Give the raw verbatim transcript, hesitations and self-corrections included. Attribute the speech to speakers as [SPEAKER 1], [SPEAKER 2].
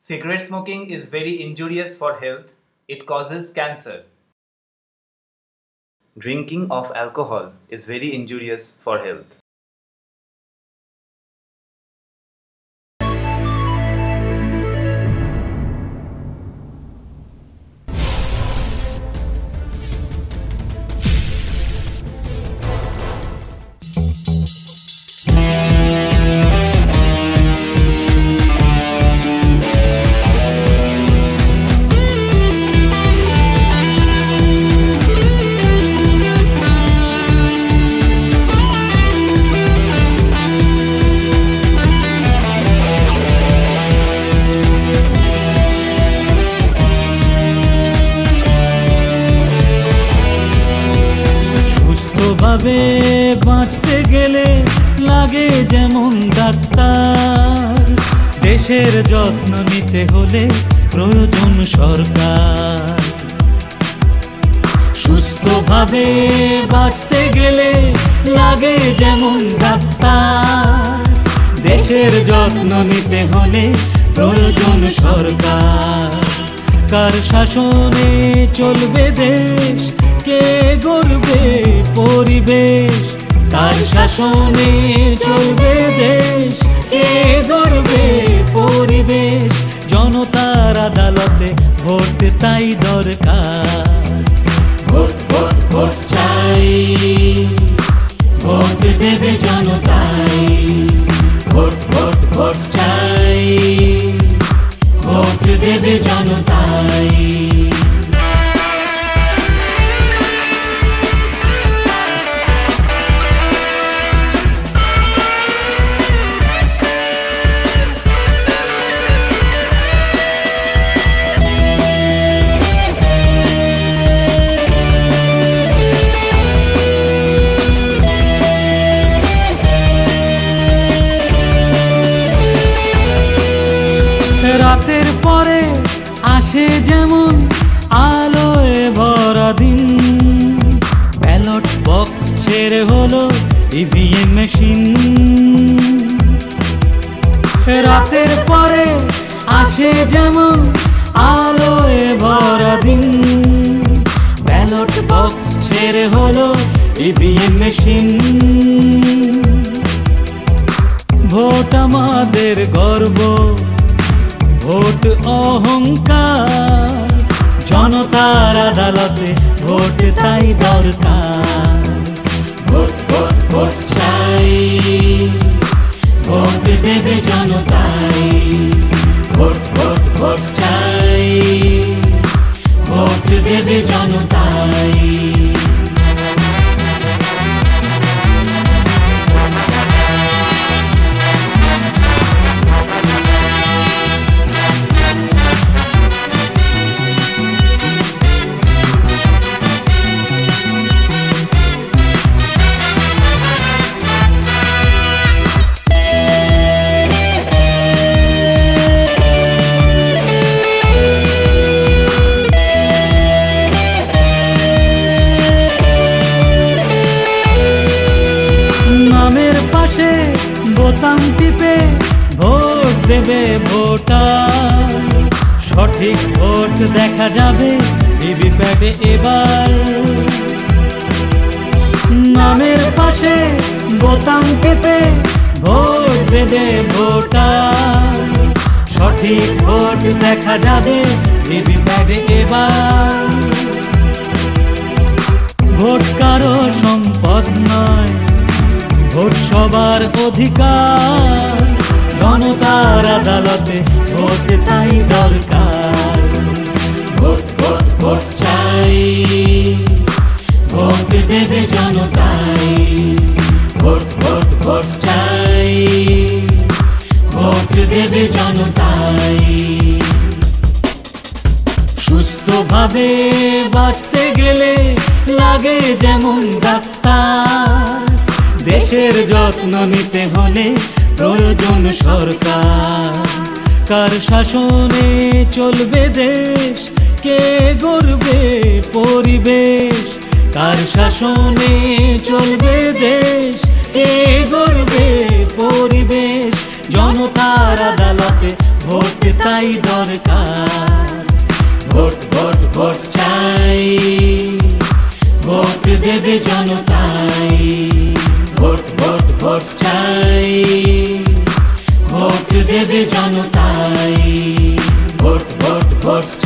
[SPEAKER 1] Cigarette smoking is very injurious for health. It causes cancer. Drinking of alcohol is very injurious for health.
[SPEAKER 2] ভাবে বাঁচতে গেলে লাগে যেমন doctor, দেশের যত্ন নিতে হলে প্রয়োজন সরকার। সুস্থভাবে বাঁচতে গেলে লাগে যেমন ডাক্তার, দেশের যত্ন নিতে হলে প্রয়োজন সরকার। কার শাসনে চলবে দেশ, কে গড়বে পরিবেশ? কার শাসনে চলবে দেশ, কে গড়বে পরিবেশ? জনতার আদালতে ভোট তাই দরকার। ভোট ভোট ভোট চাই, ভোট দেবে জনতাই। ভোট ভোট ভোট চাই, ভোট দেবে জনতাই। রাতের পরে আসে যেমন আলোয় ভরা দিন, ব্যালট বক্স ছেড়ে হলো ইভিএম মেশিন। রাতের পরে আসে যেমন আলোয় ভরা দিন, ব্যালট বক্স ছেড়ে হলো ইভিএম মেশিন। ভোট আমাদের গর্ব, ভোট অহংকার, জনতার আদালতে ভোট তাই দরকার। ভোট ভোট ভোট চাই, ভোট দেবে জনতাই। ভোট ভোট ভোট চাই, ভোট দেবে জনতাই। বোতাম টিপে ভোট দেবে ভোটার, সঠিক ভোট দেখা যাবে ভিভিপ্যাটে এবার। নামের পাশে বোতাম টিপে ভোট দেবে ভোটার, সঠিক ভোট দেখা যাবে ভিভিপ্যাটে এবার। ভোট কারো সম্পদ নয়, ভোট সবার অধিকার, জনতার আদালতে ভোট তাই দরকার। ভোট ভোট ভোট চাই, ভোট দেবে জনতাই। ভোট ভোট ভোট চাই, ভোট দেবে জনতাই। সুস্থভাবে বাঁচতে গেলে লাগে যেমন ডাক্তার, দেশের যত্ন নিতে হলে প্রয়োজন সরকার। কার শাসনে চলবে দেশ, কে গড়বে পরিবেশ? কার শাসনে চলবে দেশ, কে গড়বে পরিবেশ? জনতার আদালতে ভোট তাই দরকার। ভোট ভোট ভোট চাই, ভোট দেবে জনতাই। ভোট ভোট ভোট চাই, ভোট দেবে জনতাই। Vote vote vote